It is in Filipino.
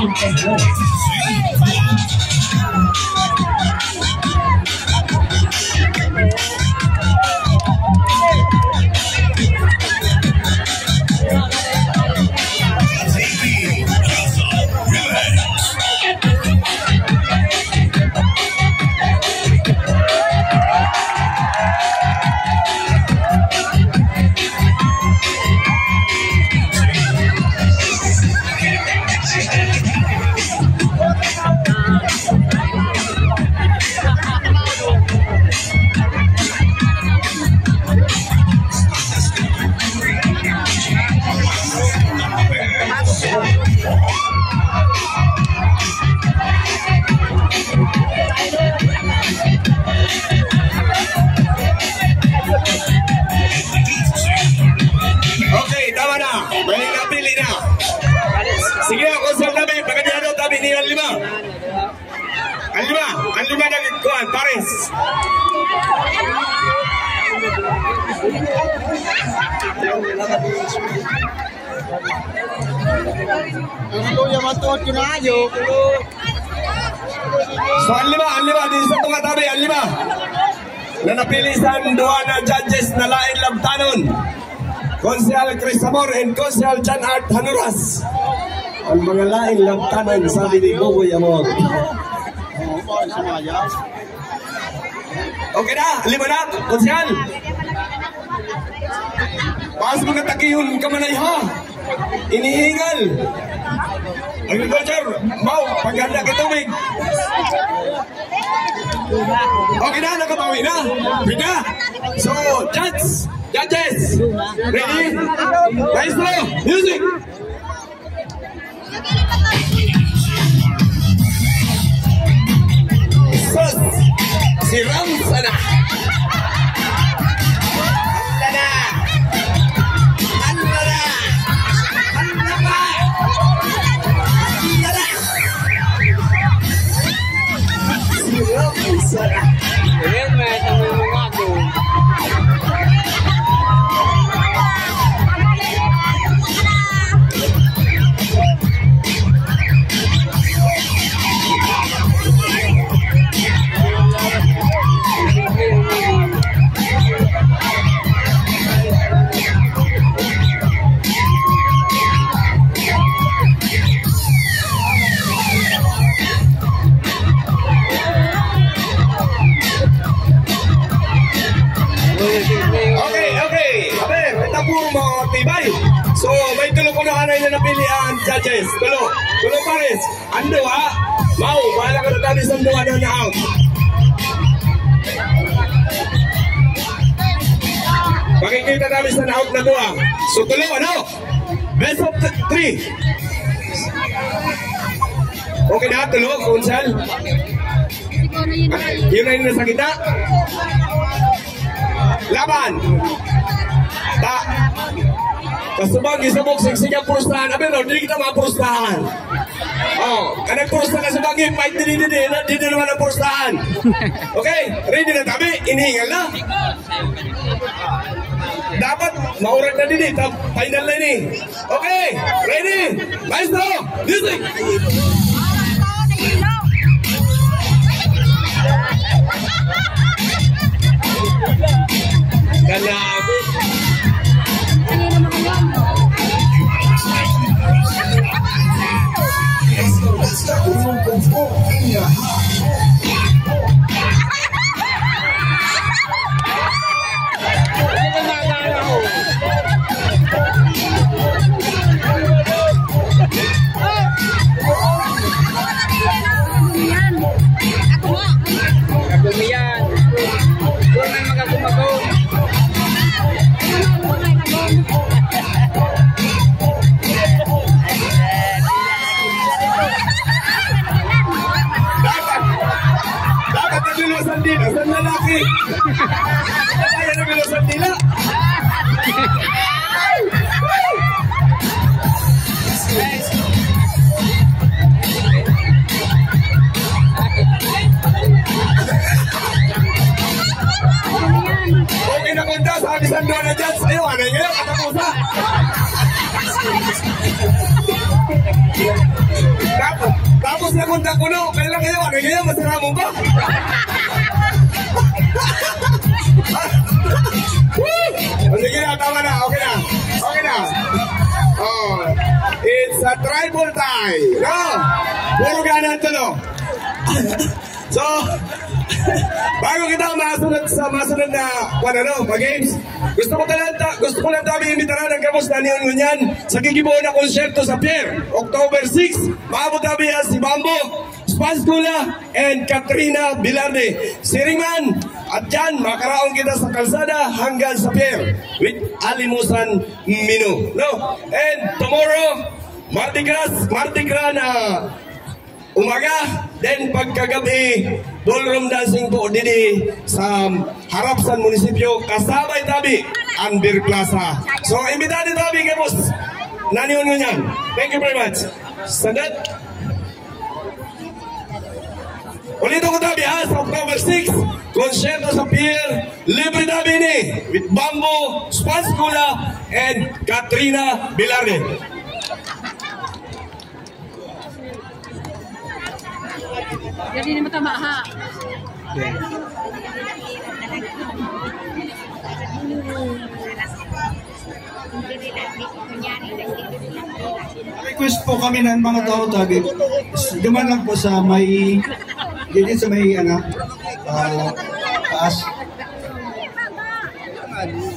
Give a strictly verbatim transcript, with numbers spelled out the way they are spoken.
Sige, konsol namin, pagkadiano tabi ni ang lima. Ang lima, ang lima na kuhan, pares. So, ang lima, ang lima, di sa tunga tabi, ang lima. Na napili sa dua na judges na lain labtanon. Konsehal Chris Amor and Konsehal Jan Art Hanuras. Ang mga lain labtanon, sabi ni Gogoy Amor. Okay na, lima na, Konsehal. Paas mga takihon kamanay ha. Inihingal. Agriculture, mau, paghanda ka tubig. Okay na, nakabawi na. Pwede. So, judges, judges, ready? Maestro, music. Sus, si Ramsana. Andana. Andana. Andana. Andana. Si Ramsana. Ayan, may tamo yung mga ako. So, may tulo ko na kanay na napilihan, judges. Tulo. Tulo pares. Ando ha? Mau, bahala ka na tabi sa dua na na-out. Pakikita tabi sa na-out na dua. So, tulo, ano? Best of three. Okay na, tulo, Konsal. Yun na yun nasa kita. Laban. Ta. Kasubang isabog sigsig ang purustahan. Abi, no, hindi kita mapurustahan. Oh, kanang purustahan ka sa bagay, fight din din din, hindi din naman ang purustahan. Okay, ready na tabi, inihingal na. Dapat, maurag na din eh, final na ini. Okay, ready, maestro, music! Ganago. na kung takuno. Kailan kayo? Ano kayo? Masara mo ba? O sige na, tama na. Okay na. Okay na. Oh, it's a tribal tie. No? Puro ganan to, no? So, bago kita masunod sa masunod na kung ano, pa-games, gusto ko lang gusto ko lang tabi imbitaran ng Gamos na niyon ngunyan sa gigibuo na konserto sa Pier, October sixth, maabot tabi si Bambo, Spanskula, and Katrina Bilarde. Siringman, at dyan, makaraon kita sa kalsada hanggang sa Pier with Alimusan Minu. No? And tomorrow, Mardi Gras, Mardi Gras na umaga, then pagkagabi, ballroom dancing po didi sa harap sa munisipyo, kasabay tabi ang Beer Plaza. So, imbitado tabi kay boss. Naniyon mo yan. Thank you very much. Sandat. Ulito ko tabi ha, sa October sixth, konsyerto sa Pier, libre tabi ni, with Bambo, Spanskula, and Katrina Bilarde. Jadi ni mata mak ha. Request po kami ng mga tao tabi. Duman lang po sa may dito sa may ano uh, taas.